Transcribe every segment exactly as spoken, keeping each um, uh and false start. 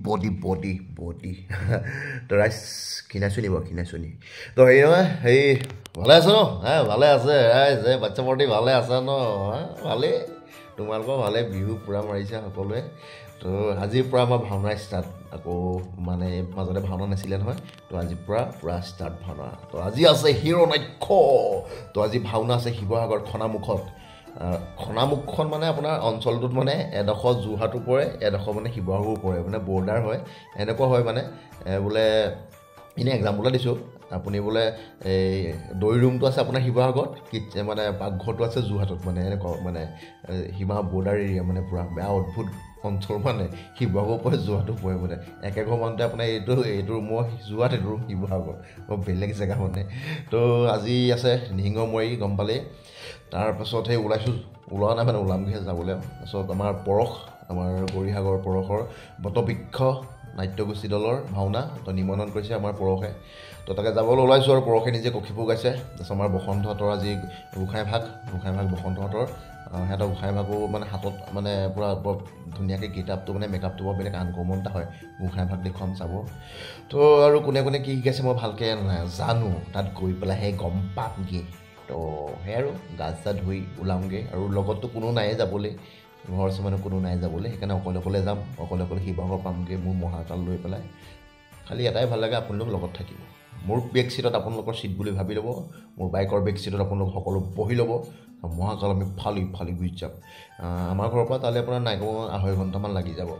Body body body তো ৰাইজ কিনাইছোঁ নিব কিনাইছোঁ নি তো হেৰি নহয় হেৰি ভালে আছে ন হা ভালে আছে ৰাইজ এই বাচ্চা পাৰ্টি ভালে আছে ন ভালেই তোমালোকৰ ভালে বিহু পূৰা মাৰিছে সকলোৱে তো আজিৰ পৰা আমাৰ ভাওনা ষ্টাৰ্ট আকৌ মানে মাজতে ভাওনা নাছিলে নহয় তো আজিৰ পৰা পূৰা ষ্টাৰ্ট ভাওনা তো আজি আছে হিৰণ্যাক্ষ তো আজি ভাওনা আছে শিৱসাগৰ খনামুখত খনামুখখন মানে আপোনাৰ অঞ্চলটোত মানে এডোখৰ যোৰহাটো পৰে এডোখৰ মানে শিৱসাগৰো পৰে মানে বৰ্ডাৰ হয় এনেকুৱা হয় মানে বোলে এনেই এক্সাম্পল দিছোঁ আপুনি বোলে এই দৈ ৰুমটো আছে আপোনাৰ শিৱসাগৰত কিটচেন মানে পাকঘৰটো আছে যোৰহাটত মানে এনেকুৱা মানে সীমা বৰ্ডাৰ এৰিয়া মানে পূৰা বেয়া অদ্ভুত অঞ্চল মানে শিৱসাগৰ পৰে যোৰহাটো পৰে মানে একে ঘৰ মানুহতে আপোনাৰ এইটো এইটো ৰুমৰ যোৰহাট এইটো ৰুম শিৱসাগৰ বৰ বেলেগ জেগা মানে তো আজি আছে নিহিংগমৰি গম পালেই তাৰপাছত সেই ওলাইছোঁ ওলোৱা নাই মানে ওলামগৈহে যাবলৈ তাৰপাছত আমাৰ পৰশ আমাৰ গৌৰীসাগৰ পৰশৰ বটবৃক্ষ নাট্যগোষ্ঠী দলৰ ভাওনা তো নিমন্ত্ৰণ কৰিছে আমাৰ পৰশে তো তাকে যাবলৈ ওলাইছোঁ আৰু পৰশে নিজে কক্ষিপু গাইছে তাৰপিছত আমাৰ বসন্তহঁতৰ আজি গোঁসাই ভাগ গোঁসাই ভাগ বসন্তহঁতৰ সিহঁতৰ গোঁসাই ভাগো মানে হাতত মানে পূৰা বৰ ধুনীয়াকৈ গেটআপটো মানে মেকআপটো বৰ বেলেগ আনকমন এটা হয় গোঁসাই ভাগ দেখুৱাম চাব তো আৰু কোনে কোনে কি শিকাইছে মই ভালকৈ নাজানো তাত গৈ পেলাইহে গম পামগৈ তো সেই আৰু গা চা ধুই ওলামগৈ আৰু লগততো কোনো নাইয়ে যাবলৈ ঘৰ চমানে কোনো নাই যাবলৈ সেইকাৰণে অকলে অকলে যাম অকলে অকলে শিৱসাগৰ পামগৈ মোৰ মহাকাল লৈ পেলাই খালি এটাই ভাল লাগে আপোনালোক লগত থাকিব মোৰ বেক ছিটত আপোনালোকৰ ছিট বুলি ভাবি ল'ব মোৰ বাইকৰ বেক ছিটত আপোনালোক সকলো বহি ল'ব মহাকাল আমি ফালি ফালি গুচি যাম আমাৰ ঘৰৰ পৰা তালৈ আপোনাৰ নাই কমেও আঢ়ৈ ঘণ্টামান লাগি যাব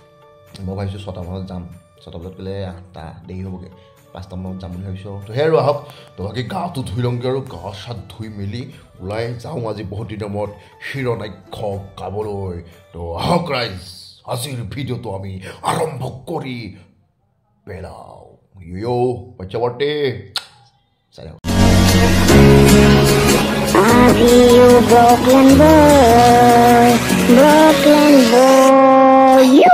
মই ভাবিছোঁ ছটামানত যাম ছটা বজাত গ'লে আঠটা দেৰি হ'বগৈ পাঁচটামানত যাম বুলি ভাবিছোঁ তো সেই আৰু আহক তো বাকী গাটো ধুই লওঁগৈ আৰু গা চা ধুই মেলি ওলাই যাওঁ আজি বহুত দিনৰ মূৰত হিৰণ্যাক্ষ গাবলৈ তো আহক ৰাইজ আজিৰ ভিডিঅ'টো আমি আৰম্ভ কৰি পেলাওঁ ইয়ো বাচ্চা পাৰ্টি চাই থাকক Brooklyn boy, Brooklyn boy, you.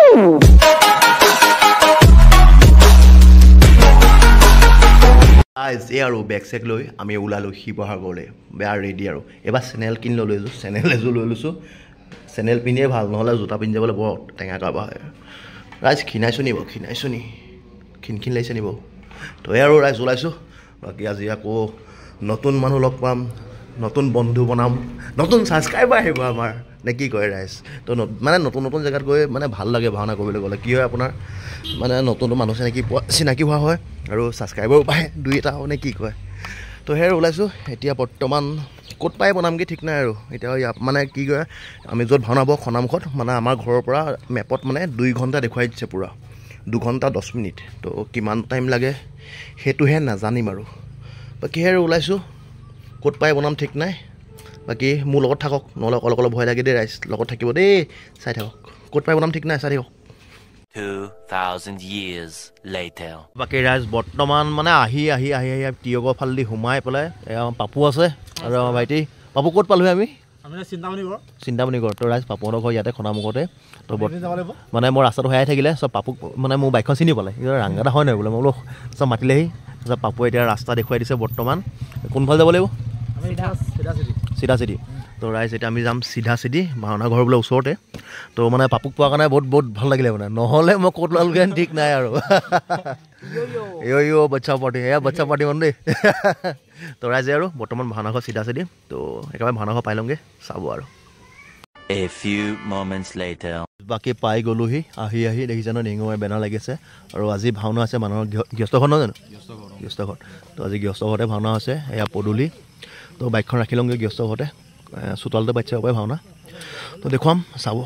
Guys, এই আৰু বেগ চেক লৈ আমি ওলালোঁ শিৱসাগৰলৈ বেয়া ৰেডি আৰু এবাৰ চেনেল কিনি লৈ লৈছোঁ চেনেল এযোৰ লৈ লৈছোঁ চেনেল পিন্ধিয়ে ভাল নহ'লে জোতা পিন্ধি যাবলৈ বৰ টেঙা কাৰবাৰ হয় ৰাইজ খিনাইছোঁ নিব খিনাইছোঁ নি খিন খিন লাগিছে নিব তো এই আৰু ৰাইজ ওলাইছোঁ বাকী আজি আকৌ নতুন মানুহ লগ পাম নতুন বন্ধু বনাম নতুন ছাবস্ক্ৰাইবাৰ আহিব আমাৰ নে কি কয় ৰাইজ তো মানে নতুন নতুন জেগাত গৈ মানে ভাল লাগে ভাওনা কৰিবলৈ গ'লে কি হয় আপোনাৰ মানে নতুন মানুহ চিনাকি পোৱা চিনাকি হোৱা হয় আৰু ছাবস্ক্ৰাইবাৰো পায় দুই এটা নে কি কয় তো সেই ওলাইছোঁ এতিয়া বৰ্তমান ক'ত পাই বনামগৈ ঠিক নাই আৰু এতিয়া ইয়াত মানে কি কয় আমি য'ত ভাওনা হ'ব খনামুখত মানে আমাৰ ঘৰৰ পৰা মেপত মানে দুই ঘণ্টা দেখুৱাই দিছে পূৰা দুঘণ্টা দহ মিনিট তো কিমান টাইম লাগে সেইটোহে নাজানিম আৰু বাকী সেই ওলাইছোঁ ক'ত পাই বনাম ঠিক নাই বাকী মোৰ লগত থাকক নহ'লে অকলে অকলে ভয় লাগে দেই ৰাইজ লগত থাকিব দেই চাই থাকক ক'ত পাই বনাম ঠিক নাই চাই থাকক two thousand years later বাকী ৰাইজ বৰ্তমান মানে আহি আহি আহি আহি টিয়গৰ ফালেদি সোমাই পেলাই এয়া পাপু আছে আৰু আমাৰ ভাইটি পাপু ক'ত পালোহি আমি চিন্তামণি ঘৰ তো ৰাইজ পাপুহঁতৰ ঘৰ ইয়াতে খনামুখতে তো মানে মোৰ ৰাস্তাটো হেৰাই থাকিলে চব পাপুক মানে মোৰ বাইকখন চিনি পালে ৰাংগাটা হয় নহয় বোলে মই বোলো চব মাতিলেহি তাৰপিছত পাপুৱে এতিয়া ৰাস্তা দেখুৱাই দিছে বৰ্তমান কোনফালে যাব লাগিব চিধা চিধি তো ৰাইজ এতিয়া আমি যাম চিধা চিধি ভাওনা ঘৰ বোলে ওচৰতে তো মানে পাপুক পোৱাৰ কাৰণে বহুত বহুত ভাল লাগিলে মানে নহ'লে মই ক'ত ওলালগৈ ঠিক নাই আৰু ইয় ইয় বাচ্চা পাৰ্টি এয়া বাচ্চা পাৰ্টি মানে দেই তো ৰাইজে আৰু বৰ্তমান ভাওনা ঘৰ চিধা চিধি তো একেবাৰে ভাওনা ঘৰ পাই লওঁগৈ চাব আৰু a few moments later বাকী পাই গ'লোহি আহি আহি দেখিছে ন নিংগমে বেনাৰ লাগিছে আৰু আজি ভাওনা আছে মানুহৰ গৃহস্থ ঘৰ নহয় জানো গৃহস্থ ঘৰ তো আজি গৃহস্থ ঘৰতে ভাওনা আছে এয়া পদূলি তো বাইকখন ৰাখি লওঁগৈ গৃহস্থ ঘৰতে চোতালতে বাচ্চা পাই ভাওনা তো দেখুৱাম চাব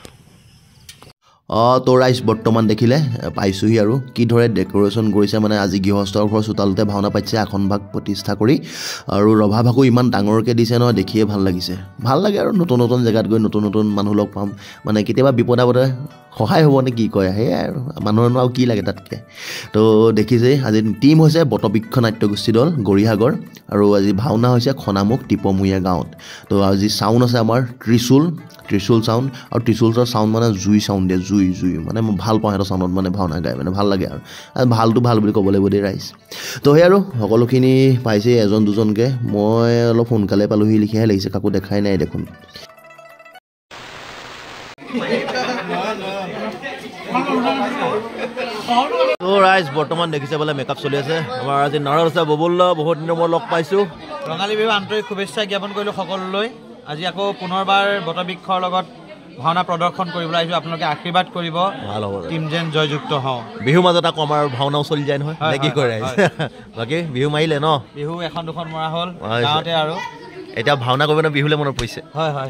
অঁ তো ৰাইজ বৰ্তমান দেখিলে পাইছোঁহি আৰু কিদৰে ডেক'ৰেশ্যন কৰিছে মানে আজি গৃহস্থৰ ঘৰ চোতালতে ভাওনা পাতিছে আসন ভাগ প্ৰতিষ্ঠা কৰি আৰু ৰভা ভাগো ইমান ডাঙৰকৈ দিছে নহয় দেখিয়ে ভাল লাগিছে ভাল লাগে আৰু নতুন নতুন জেগাত গৈ নতুন নতুন মানুহ লগ পাম মানে কেতিয়াবা বিপদ আপদে সহায় হ'ব নে কি কয় সেয়াই আৰু মানুহৰনো আৰু কি লাগে তাতকৈ তো দেখিছেই আজি টীম হৈছে বটবৃক্ষ নাট্যগোষ্ঠী দল গৌৰীসাগৰ আৰু আজি ভাওনা হৈছে খনামুখ টিপমূৰীয়া গাঁৱত তো আজি চাউণ্ড আছে আমাৰ ত্ৰিশূল ত্ৰিশূল চাউণ্ড আৰু ত্ৰিশূলৰ চাউণ্ড মানে জুই চাউণ্ড দিয়ে জুই জুই মানে মই ভাল পাওঁ সিহঁতৰ চাউণ্ডত মানে ভাওনা গাই মানে ভাল লাগে আৰু ভালটো ভাল বুলি ক'ব লাগিব দেই ৰাইজ তো সেই আৰু সকলোখিনি পাইছে এজন দুজনকৈ মই অলপ সোনকালে পালোহি লিখিহে লাগিছে কাকো দেখাই নাই দেখোন ৰাইজ বৰ্তমান দেখিছে বোলে মেকআপ চলি আছে আমাৰ আজি নাৰদ আছে ববুল বহুত দিনৰ মই লগ পাইছোঁ ৰঙালী বিহু আন্তৰিক শুভেচ্ছা জ্ঞাপন কৰিলোঁ সকলোলৈ আজি আকৌ পুনৰবাৰ বটবৃক্ষৰ লগত ভাওনা প্ৰদৰ্শন কৰিবলৈ আহিছোঁ আপোনালোকে আশীৰ্বাদ কৰিব ভাল হ'ব টিম যেন জয়যুক্ত হওঁ বিহু মাজত আকৌ আমাৰ ভাওনাও চলি যায় নহয় নে কি কৰে বাকী বিহু মাৰিলে ন বিহু এখন দুখন মৰা হ'ল গাঁৱতে আৰু এতিয়া ভাওনা কৰিব বিহুলে মনত পৰিছে হয় হয়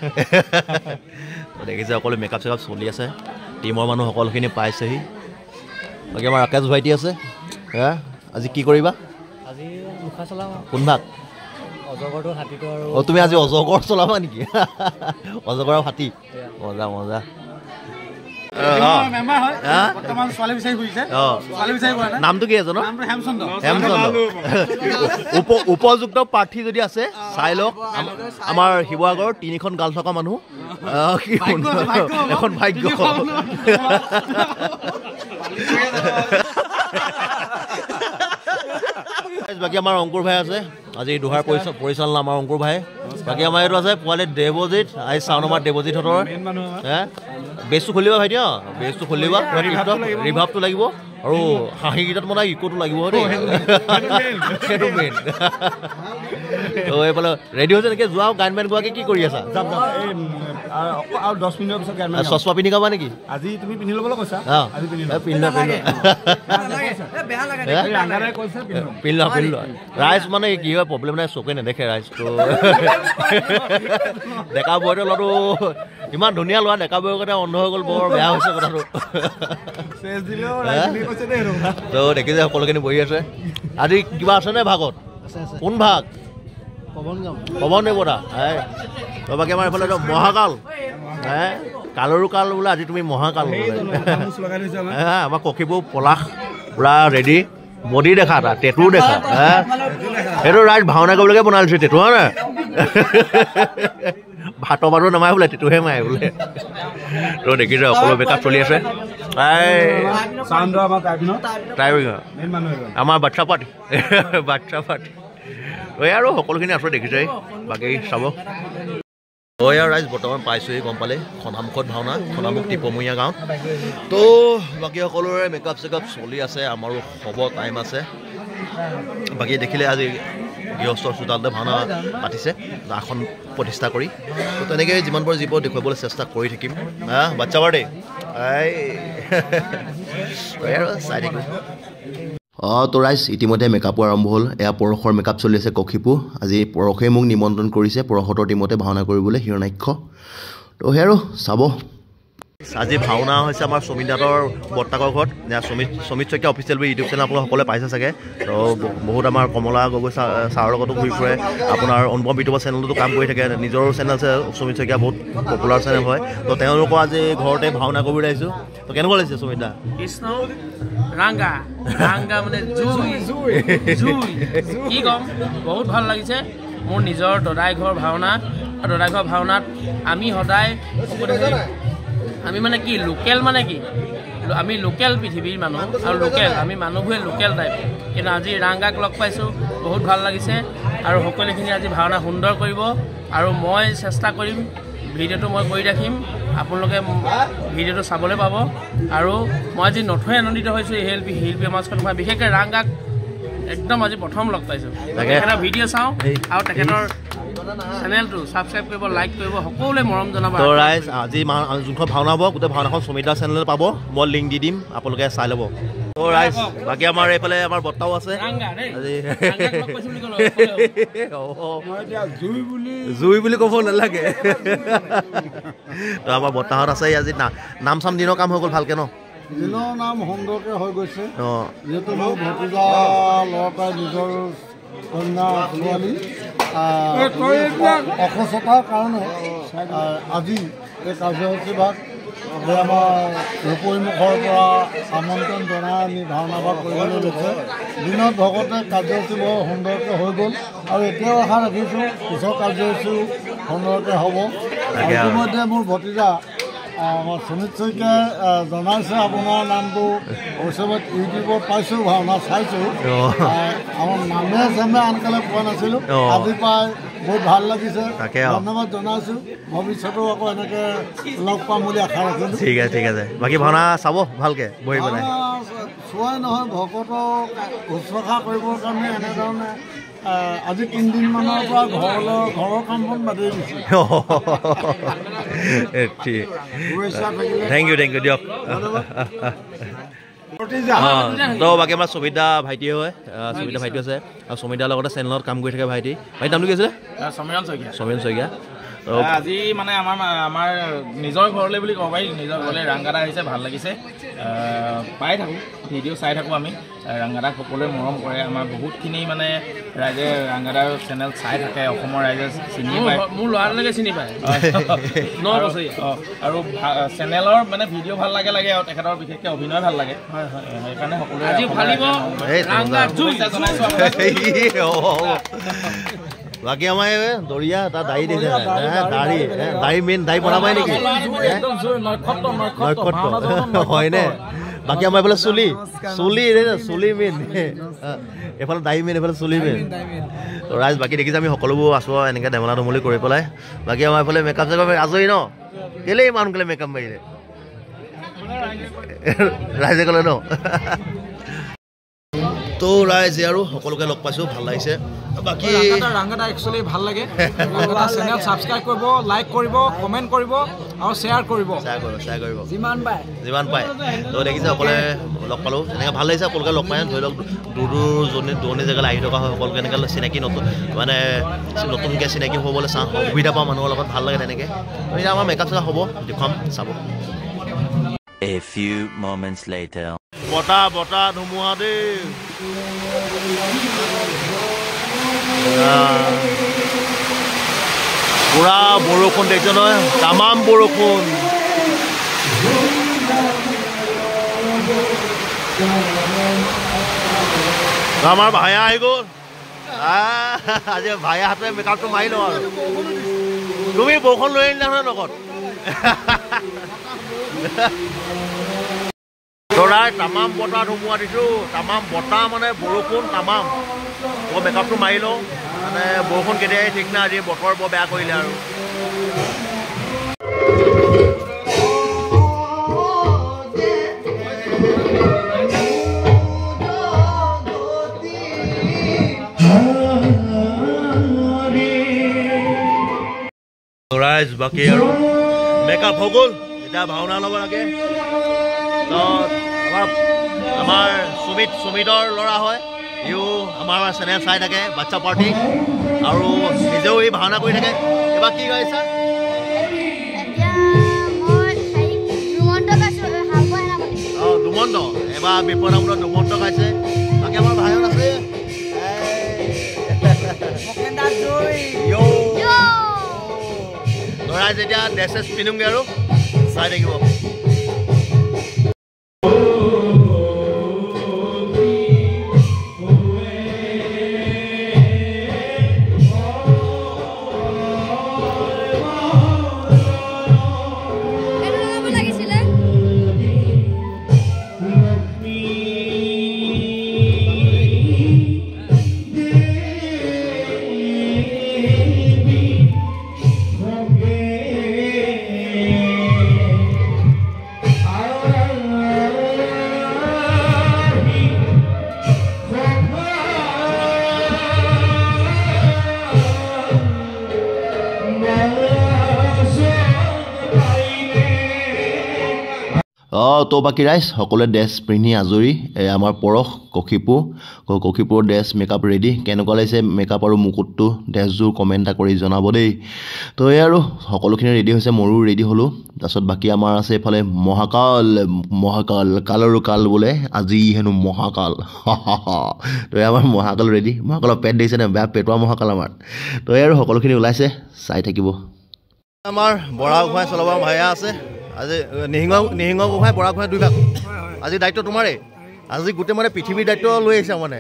দেখিছে সকলো মেকআপ চেকআপ চলি আছে টিমৰ মানুহ সকলোখিনি পাইছেহি বাকী আমাৰ ৰাকেশ ভাইটি আছে হা আজি কি কৰিবা আজি মুখা চলাম কোন ভাগ অজগৰটো হাতীটো আৰু অ তুমি আজি অজগৰ চলাবা নেকি অজগৰ আৰু হাতী মজা মজা নামটো কি আছে উপযুক্ত প্ৰাৰ্থী যদি আছে চাই লওক আমাৰ শিৱসাগৰৰ তিনিখন গাল থকা মানুহ এখন ভাগ্য বাকী আমাৰ অংকুৰ ভাই আছে আজি দুহাৰ পৰিচালনা আমাৰ অংকুৰ ভাই বাকী আমাৰ এইটো আছে পোৱালি দেৱজিত আজি চাউন আমাৰ দেৱজিতহঁতৰ হে বেচটো খুলিবা ভাইটি অ বেচটো খুলিবা ৰিভাৱটো লাগিব আৰু হাঁহি গীতত মানে ইকোটো লাগিব দেই সেইটো মেইন এইফালে ৰেডি হৈছে নেকি যোৱা গান বেন গোৱাকে কি কৰি আছা আৰু দহ মিনিটৰ পিছত চশমা পিন্ধি গাবা নেকি আজি তুমি পিন্ধি ল'বলৈ কৈছা পিন্ধা পিন্ধ পিন্ধ ৰাইজ মানে কি হয় প্ৰব্লেম নাই চকুৱে নেদেখে ৰাইজটো ডেকা বৌটো ল'ৰাটো ইমান ধুনীয়া ল'ৰা ডেকা বৌৰ কথা অন্ধ হৈ গ'ল বৰ বেয়া হৈছে কথাটো তো দেখিছে সকলোখিনি বহি আছে আজি কিবা আছেনে ভাগত কোন ভাগ পৱন দেৱতা বাকী আমাৰ এইফালে মহাকাল হে কালৰো কাল বোলে আজি তুমি মহাকাল আমাৰ কক্ষীবোৰ পলাশ পুৰা ৰেডি বডি দেখা এটা টেটু দেখা হে সেইটো ৰাইজ ভাওনা কৰিবলৈকে বনাই লৈছে টেটু হয় নাই ভাতৰ বাৰো নামাৰে বোলে টেটুহে মাৰে বোলে তো দেখিছে সকলো বেকআপ চলি আছে আমাৰ বাচ্ছা পাৰ্টি বাচ্ছা পাৰ্টি ঐ আৰু সকলোখিনি আছোঁ দেখিছে বাকী চাব ঐ আৰু ৰাইজ বৰ্তমান পাইছোঁহি গম পালে খনামুখত ভাওনা খনামুখ টিপমূৰীয়া গাঁৱত তো বাকী সকলোৰে মেকআপ চেকআপ চলি আছে আমাৰো হ'ব টাইম আছে বাকী দেখিলে আজি গৃহস্থৰ চোতালতে ভাওনা পাতিছে আসন প্ৰতিষ্ঠা কৰি তো তেনেকৈ যিমান পাৰোঁ জীৱ দেখুৱাবলৈ চেষ্টা কৰি থাকিম হা বাচ্ছা বাৰ দেই আৰু চাই থাকিম অঁ তো ৰাইজ ইতিমধ্যে মেকআপো আৰম্ভ হ'ল এয়া পৰশৰ মেকআপ চলি আছে কক্ষীপু আজি পৰশে মোক নিমন্ত্ৰণ কৰিছে পৰশতৰ টিমতে ভাওনা কৰিবলৈ হিৰণাক্ষ তো সেই আৰু চাব আজি ভাওনা হৈছে আমাৰ সমিতাহঁতৰ বৰ্তাকৰ ঘৰত সমিত সমিত শইকীয়া অফিচিয়েল বুলি ইউটিউব চেনেল আপোনালোক সকলোৱে পাইছে চাগে তো বহুত আমাৰ কমলা গগৈ ছাৰৰ লগতো ঘূৰি ফুৰে আপোনাৰ অনুপম ইউটিউবৰ চেনেলতো কাম কৰি থাকে নিজৰ চেনেল আছে সমিত শইকীয়া বহুত পপুলাৰ চেনেল হয় তো তেওঁলোকৰ আজি ঘৰতে ভাওনা কৰিবলৈ আহিছোঁ তো কেনেকুৱা লাগিছে সমিতা কৃষ্ণ ৰাংগা ৰাংগা মানে জুই জুই কি ক'ম বহুত ভাল লাগিছে মোৰ নিজৰ দদাই ঘৰ ভাওনা আৰু দদাই ঘৰ ভাওনাত আমি সদায় আমি মানে কি লোকেল মানে কি আমি লোকেল পৃথিৱীৰ মানুহ আৰু লোকেল আমি মানুহবোৰে লোকেল টাইপ কিন্তু আজি ৰাংগাক লগ পাইছোঁ বহুত ভাল লাগিছে আৰু সকলোখিনি আজি ভাওনা সুন্দৰ কৰিব আৰু মই চেষ্টা কৰিম ভিডিঅ'টো মই কৰি ৰাখিম আপোনালোকে ভিডিঅ'টো চাবলৈ পাব আৰু মই আজি নথৈ আনন্দিত হৈছোঁ এই শিল্পী শিল্পী সমাজখন মই বিশেষকৈ ৰাংগাক একদম আজি প্ৰথম লগ পাইছোঁ তেখেতৰ ভিডিঅ' চাওঁ আৰু তেখেতৰ চেনেলটো ছাবস্ক্ৰাইব কৰিব লাইক কৰিব সকলোৱে মৰম জনাব তো ৰাইজ আজি যোনখন ভাওনা হ'ব গোটেই ভাওনাখন সমিতা চেনেলত পাব মই লিংক দি দিম আপোনালোকে চাই ল'ব তো ৰাইজ বাকী আমাৰ এইফালে আমাৰ বৰ্তাও আছে জুই বুলি ক'ব নালাগে তো আমাৰ বৰ্তাহঁত আছে আজি নাম চাম দিনৰ কাম হৈ গ'ল ভালকে ন দিনৰ নাম সুন্দৰকৈ হৈ গৈছে যিহেতু মোৰ ভতিজা ল'ৰাটাই নিজৰ কন্যা ছোৱালী অসুস্থতাৰ কাৰণে আজি এই কাৰ্যসূচীভাগ যে আমাৰ ৰূপৈমুখৰ পৰা আমন্ত্ৰণ জনাই আমি ভাওনা ভাগ কৰিবলৈ লৈছে দিনত ভকতে কাৰ্যসূচী বৰ সুন্দৰকৈ হৈ গ'ল আৰু এতিয়াও আশা ৰাখিছোঁ পিছৰ কাৰ্যসূচীও সুন্দৰকৈ হ'ব ইতিমধ্যে মোৰ ভতিজা আমাৰ সুমিত শইকীয়াই জনাইছে আপোনাৰ নামটো অৱশ্যে ইউটিউবত পাইছোঁ ভাওনা চাইছোঁ আমাৰ নামে চামে আনকালে পোৱা নাছিলোঁ আজি পাই বহুত ভাল লাগিছে তাকে ধন্যবাদ জনাইছোঁ ভৱিষ্যতেও আকৌ এনেকৈ লগ পাম বুলি আশা ৰাখিছোঁ ঠিক আছে ঠিক আছে বাকী ভাওনা চাব ভালকৈ বহি পেলাই চোৱাই নহয় ভকতক শুশ্ৰূষা কৰিবৰ কাৰণে এনেধৰণে আজি তিনিদিনমানৰ পৰা ঘৰলৈ ঘৰৰ কামখন বাদেই দিছোঁ থেংক ইউ থেংক ইউ দিয়ক তো বাকী আমাৰ সুমিতা ভাইটি হয় সুমিতা ভাইটি আছে আৰু সুমিতাৰ লগতে চেনেলত কাম কৰি থাকে ভাইটি ভাইটি নামটো কি আছিলে সমীৰণ শইকীয়া সমীৰণ শইকীয়া আজি মানে আমাৰ আমাৰ নিজৰ ঘৰলৈ বুলি ক'ব পাৰি নিজৰ ঘৰলৈ ৰাংগাদা আহিছে ভাল লাগিছে পাই থাকোঁ ভিডিঅ' চাই থাকোঁ আমি ৰাংগাদাক সকলোৱে মৰম কৰে আমাৰ বহুতখিনি মানে ৰাইজে ৰাংগাদাৰ চেনেল চাই থাকে অসমৰ ৰাইজে চিনি পায় মোৰ ল'ৰালৈকে চিনি পায় ন বছৰীয়া আৰু চেনেলৰ মানে ভিডিঅ' ভাল লাগে লাগে আৰু তেখেতৰ বিশেষকৈ অভিনয় ভাল লাগে হয় হয় সেইকাৰণে সকলোৱে আজি ফালিব ৰাংগাক জুই জনাইছোঁ বাকী আমাৰ দৰিয়া তাৰ দাড়ি দেখিছে দাড়ি দাড়ি মেইন দাড়ি বনাবাই নেকি নক্ষত্ৰ হয়নে বাকী আমাৰ এইফালে চুলি চুলি চুলি মেইন এইফালে দাড়ি মেইন এইফালে চুলি মেইন ৰাইজ বাকী দেখিছে আমি সকলোবোৰ আছোঁ এনেকৈ ধেমালা ধেমালি কৰি পেলাই বাকী আমাৰ এইফালে মেকআপ চেকআপ আজৰি ন কেলেই ইমান সোনকালে মেকআপ মাৰিলে ৰাইজে ক'লে ন তো ৰাইজে আৰু সকলোকে লগ পাইছোঁ ভাল লাগিছে বাকী ৰাংগাদা একচুৱেলি ভাল লাগে ৰাংগাদা চেনেল ছাবস্ক্ৰাইব কৰিব লাইক কৰিব কমেণ্ট কৰিব আৰু শ্বেয়াৰ কৰিব শ্বেয়াৰ কৰিব শ্বেয়াৰ কৰিব যিমান পায় যিমান পায় তো দেখিছে সকলোৱে লগ পালোঁ এনেকৈ ভাল লাগিছে সকলোকে লগ পাই ধৰি লওক দূৰ দূৰ জনী দূৰণি জেগালৈ আহি থকা হয় সকলোকে এনেকৈ চিনাকি নতুন মানে নতুনকৈ চিনাকি হ'বলৈ চাওঁ সুবিধা পাওঁ মানুহৰ লগত ভাল লাগে তেনেকৈ এতিয়া আমাৰ মেকআপ চেকআপ হ'ব দেখুৱাম চাব A few moments later. বতাহ বতাহ ধুমুহা দেই পুৰা বৰষুণ দেখিছে নহয় তামাম বৰষুণ আমাৰ ভায়া আহি গ'ল আজি ভায়া হাতে মেকআপটো মাৰি লওঁ আৰু তুমি বৰষুণ লৈ আনিলা নহয় লগত দৰাই তামাম বতাহ ধুমুহা দিছোঁ তামাম বতাহ মানে বৰষুণ তামাম মই মেকআপটো মাৰি লওঁ মানে বৰষুণ কেতিয়াই ঠিক নাই আজি বতৰ বৰ বেয়া কৰিলে আৰু ৰাইজ বাকী আৰু মেকআপ হৈ গ'ল এতিয়া ভাওনা ল'ব লাগে আমাৰ আমাৰ সুমিত সুমিতৰ ল'ৰা হয় ইও আমাৰ চেনেল চাই থাকে বাচ্চা পাৰ্টি আৰু নিজেও এই ভাওনা কৰি থাকে এইবাৰ কি গাইছা অঁ দুমন্ত এবাৰ বিপদামূলত দুমন্ত গাইছে বাকী আমাৰ ভাইজন আছে ল'ৰাই যেতিয়া ড্ৰেছ চেছ পিন্ধোগৈ আৰু চাই থাকিব অঁ তো বাকী ৰাইজ সকলোৱে ড্ৰেছ পিন্ধি আজৰি এই আমাৰ পৰশ কক্ষীপুৰ কক্ষীপুৰৰ ড্ৰেছ মেকআপ ৰেডি কেনেকুৱা লাগিছে মেকআপ আৰু মুকুটটো ড্ৰেছযোৰ কমেণ্ট এটা কৰি জনাব দেই তো এই আৰু সকলোখিনি ৰেডি হৈছে ময়ো ৰেডি হ'লোঁ তাৰপিছত বাকী আমাৰ আছে এইফালে মহাকাল মহাকাল কালৰো কাল বোলে আজি হেনো মহাকাল তো এই আমাৰ মহাকাল ৰেডি মহাকালৰ পেট দেখিছে নে বেয়া পেটোৱা মহাকাল আমাৰ তো এই আৰু সকলোখিনি ওলাইছে চাই থাকিব আমাৰ বৰা গোহাঁই চলাব ভায়া আছে আজি নিহিঙ নিহিঙ গোহাঁই বৰা গোহাঁই দুই ভাগ আজি দায়িত্ব তোমাৰে আজি গোটেই মানে পৃথিৱীৰ দায়িত্ব লৈ আহিছা মানে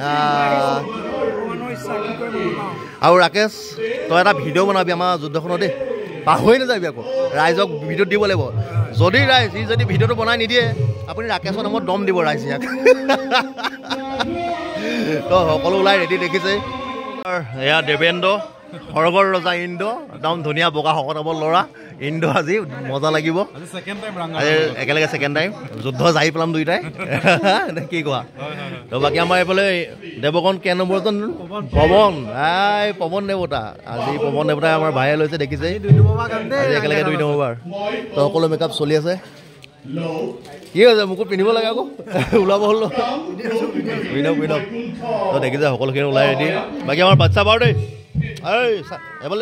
আৰু ৰাকেশ তই এটা ভিডিঅ' বনাবি আমাৰ যুদ্ধখনত দেই পাহৰি নাযাবি আকৌ ৰাইজক ভিডিঅ'ত দিব লাগিব যদি ৰাইজ সি যদি ভিডিঅ'টো বনাই নিদিয়ে আপুনি ৰাকেশৰ নামত দম দিব ৰাইজ ইয়াক তো সকলো ওলাই ৰেডি দেখিছে এয়া দেৱেন্দ্ৰ সৰগৰ ৰজা ইন্দ্ৰ একদম ধুনীয়া বগা শকত ল'ৰা ইন্দ্ৰ আজি মজা লাগিব আজি একেলগে ছেকেণ্ড টাইম যুদ্ধ যাই পেলাম দুইটাই কি কোৱা তো বাকী আমাৰ এইফালে দেৱগণ কে নম্বৰজন পৱন এই পৱন দেৱতা আজি পৱন দেৱতাই আমাৰ ভাইয়ে লৈছে দেখিছে আজি একেলগে দুই নম্বৰবাৰ তো সকলো মেকআপ চলি আছে কি হৈছে মোকো পিন্ধিব লাগে আকৌ ওলাব হ'ল পিন্ধক পিন্ধক তো দেখিছে সকলোখিনি ওলাই ৰেডি বাকী আমাৰ বাচ্ছা বাৰু দেই এই এইফালে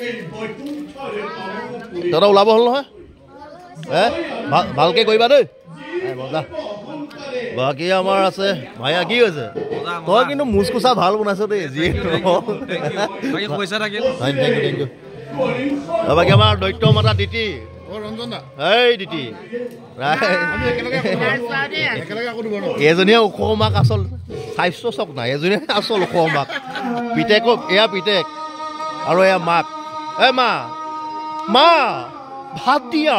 দাদা ওলাব হ'ল নহয় হে ভালকৈ কৰিবা দেই মজা বাকী আমাৰ আছে ভাইয়া কি হৈছে তই কিন্তু মুচকুচা ভাল বনাইছ দেই যি পইচা থাকিল থেংক ইউ থেংক ইউ বাকী আমাৰ দৈত্য মাতা দিতি এই দিতি এজনীয়ে ওখ মাক আচল স্বাস্থ্য চক নাই এজনীয়ে আচল ওখ মাক পিতেক এয়া পিতেক আৰু এয়া মাক এ মা মা ভাত দিয়া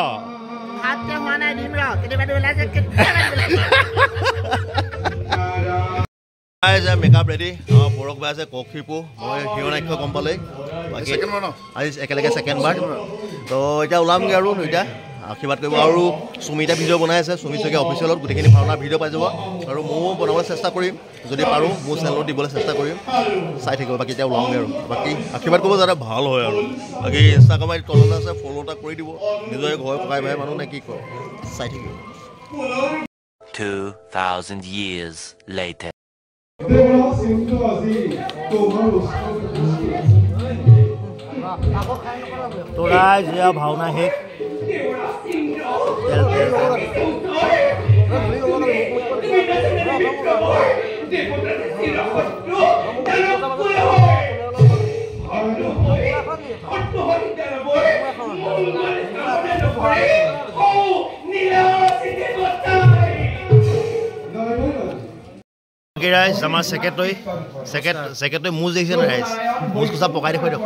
মেকআপ ৰেডি অঁ পৰক বাই আছে কক্ষিপু মই হিৰনাক্ষ গম পালে বাকী আজি একেলগে ছেকেণ্ড বাৰ তো এতিয়া ওলামগৈ আৰু দুইটা আশীৰ্বাদ কৰিব আৰু সুমিতা ভিডিঅ' বনাই আছে সুমিত শইকীয়া অফিচিয়েলত গোটেইখিনি ভাওনা ভিডিঅ' পাই যাব আৰু ময়ো বনাবলৈ চেষ্টা কৰিম যদি পাৰোঁ মোৰ চেনেলত দিবলৈ চেষ্টা কৰিম চাই থাকিব বাকী এতিয়া ওলাওঁগৈ আৰু বাকী আশীৰ্বাদ কৰিব যাতে ভাল হয় আৰু বাকী ইনষ্টাগ্ৰাম আইডি তলতে আছে ফ'ল' এটা কৰি দিব নিজৰে ঘৰ ককাই ভাই মানুহ নে কি কয় চাই থাকিব two thousand years later তোরা যে ভাওনা শেষ রাইজ আমার সেক্রেটারি সেক্রেটারি মুজ দেখিছে না রাইজ মুজ কোচা পকাই দেখুৱাই দিয়ক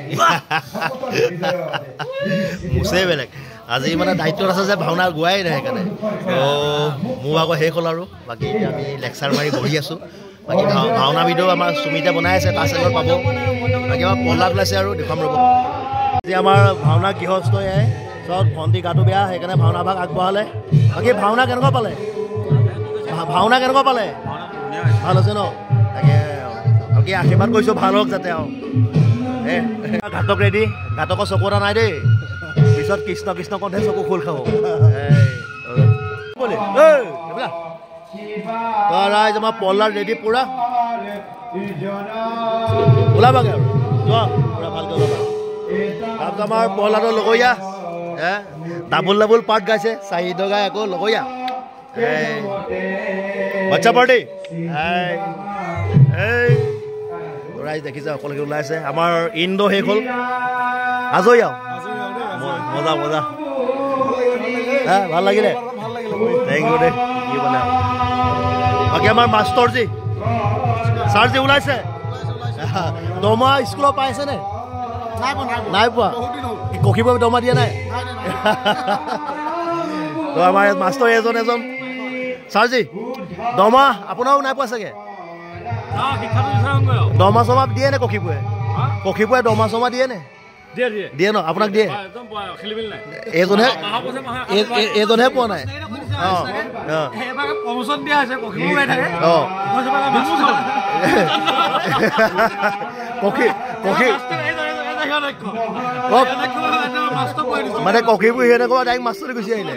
মুছে বেলেগ আজি মানে দায়িত্বত আছে যে ভাওনা গোৱাই নাই সেইকাৰণে তো মোৰ আকৌ শেষ হ'ল আৰু বাকী এতিয়া আমি লেকচাৰ মাৰি বহি আছোঁ বাকী ভাওনা ভিডিঅ' আমাৰ সুমিতা বনাই আছে তাৰ চেনেলত পাব বাকী আমাৰ পল্লাত ওলাইছে আৰু দেখুৱাম ৰ'ব আজি আমাৰ ভাওনা গৃহস্থ আহে চব ভণ্টি গাটো বেয়া সেইকাৰণে ভাওনা ভাগ আগবঢ়ালে বাকী ভাওনা কেনেকুৱা পালে ভাওনা কেনেকুৱা পালে ভাল হৈছে ন তাকে বাকী আশীৰ্বাদ কৰিছোঁ ভাল হওক যাতে আৰু ঘাটক ৰেডি ঘাটকৰ চকু এটা নাই দেই পিছত কৃষ্ণ কৃষ্ণ কণ্ঠে চকু খোল খাব ৰাইজ আমাৰ পল্লাৰ ৰেডি পুৰা ওলাবাগে আৰু যোৱা পুৰা ভালকৈ ওলাবা তাৰপিছত আমাৰ পল্লাৰৰ লগৰীয়া ডাবুল ডাবুল পাৰ্ট গাইছে চাহিদ গাই আকৌ লগৰীয়া বাচ্চা পাৰ্টি ৰাইজ দেখিছে সকলোকে ওলাই আছে আমাৰ ইণ্ডো শেষ হ'ল আজৰি আৰু মজা মজা হা ভাল লাগিলে থেংক ইউ দেই কি বলে বাকী আমাৰ মাষ্টৰজী ছাৰজী ওলাইছে দৰমহা স্কুলত পাইছে নে নাই পোৱা কখিব দৰমহা দিয়া নাই তো আমাৰ মাষ্টৰ এজন এজন ছাৰজী দৰমহা আপোনাৰো নাই পোৱা চাগে দৰমহা চমা দিয়ে নে কখিপুৱে কখিপুৱে দৰমহা চমা দিয়ে নে দিয়ে ন আপোনাক দিয়ে এইজনহে এইজনহে পোৱা নাই মানে কখিপুৰ সিহঁতে ক'বা ডাইৰেক্ট মাষ্টৰে গুচি আহিলে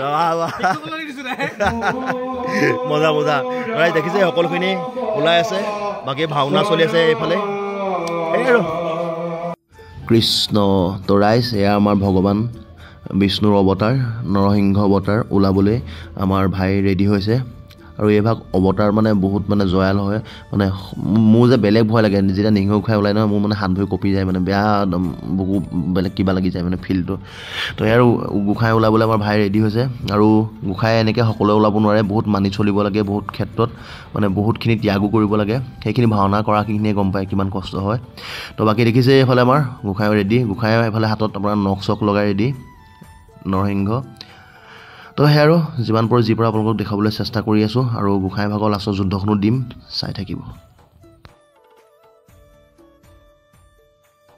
মজা মজা ৰাইজ দেখিছে সকলোখিনি ওলাই আছে বাকী ভাওনা চলি আছে এইফালে এই আৰু কৃষ্ণ তো ৰাইজ এয়া আমাৰ ভগৱান বিষ্ণুৰ অৱতাৰ নৰসিংহ অৱতাৰ ওলাবলৈ আমাৰ ভাই ৰেডি হৈছে আৰু এইভাগ অৱতাৰ মানে বহুত মানে জয়াল হয় মানে মোৰ যে বেলেগ ভয় লাগে যেতিয়া নিংহ খাই ওলাই নহয় মোৰ মানে হাত ভৰি কঁপি যায় মানে বেয়া বহু বেলেগ কিবা লাগি যায় মানে ফিল্ডটো তো আৰু গোঁসাই ওলাবলৈ আমাৰ ভাই ৰেডি হৈছে আৰু গোঁসাই এনেকৈ সকলোৱে ওলাব নোৱাৰে বহুত মানি চলিব লাগে বহুত ক্ষেত্ৰত মানে বহুতখিনি ত্যাগো কৰিব লাগে সেইখিনি ভাওনা কৰাখিনিয়ে গম পায় কিমান কষ্ট হয় তো বাকী দেখিছে এইফালে আমাৰ গোঁসাই ৰেডি গোঁসাই এইফালে হাতত আপোনাৰ নখ চখ লগাই ৰেডি নৰসিংহ তো সেয়া আৰু যিমান পাৰোঁ যি পৰা আপোনালোকক দেখাবলৈ চেষ্টা কৰি আছোঁ আৰু গোঁসাই ভাগৰ লাষ্টৰ যুদ্ধখনো দিম চাই থাকিব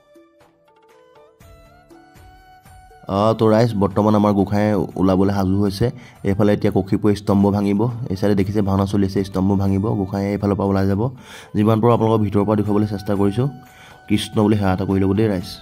তো ৰাইজ বৰ্তমান আমাৰ গোঁসাই ওলাবলৈ সাজু হৈছে এইফালে এতিয়া কক্ষীপুৰ স্তম্ভ ভাঙিব এই চাইডে দেখিছে ভাওনা চলি আছে স্তম্ভ ভাঙিব গোঁসাই এইফালৰ পৰা ওলাই যাব যিমান পাৰোঁ আপোনালোকৰ ভিতৰৰ পৰা দেখুৱাবলৈ চেষ্টা কৰিছোঁ কৃষ্ণ বুলি সেৱা এটা কৰি ল'ব দেই ৰাইজ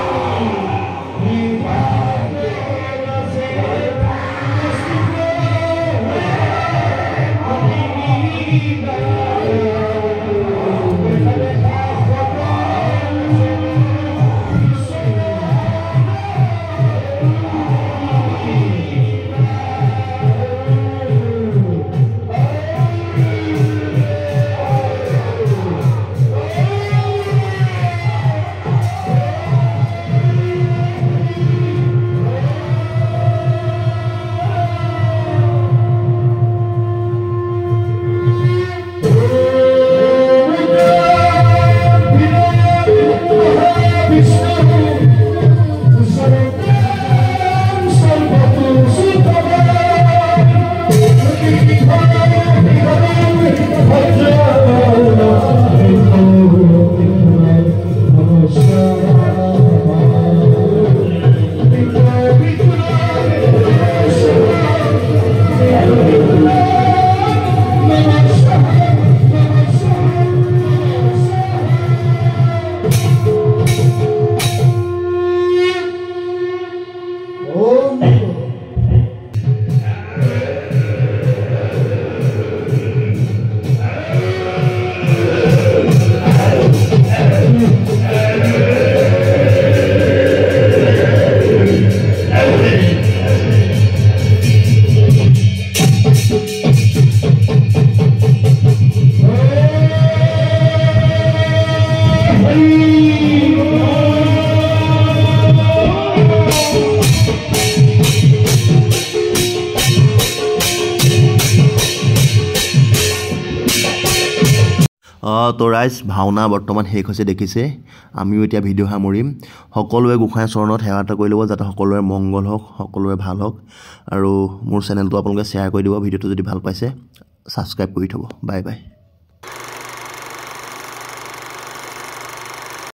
তো ৰাইজ ভাওনা বৰ্তমান শেষ হৈছে দেখিছে আমিও এতিয়া ভিডিঅ' সামৰিম সকলোৱে গোঁসাই চৰণত সেৱা এটা কৰি ল'ব যাতে সকলোৰে মংগল হওক সকলোৰে ভাল হওক আৰু মোৰ চেনেলটো আপোনালোকে শ্বেয়াৰ কৰি দিব ভিডিঅ'টো যদি ভাল পাইছে ছাবস্ক্ৰাইব কৰি থ'ব বাই বাই